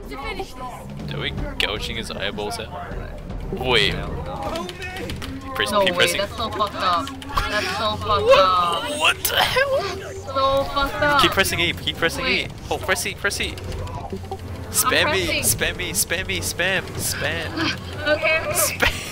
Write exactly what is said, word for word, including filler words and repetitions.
to finish this. Are we gouging his eyeballs out? Wait. Press, No keep way, pressing. that's so fucked up. That's so fucked up. What the hell? So fucked up. Keep pressing E, keep pressing Wait. E. Oh, press E, press E. Spam me, pressing. spam me, spam me, spam, spam. Okay. Spam.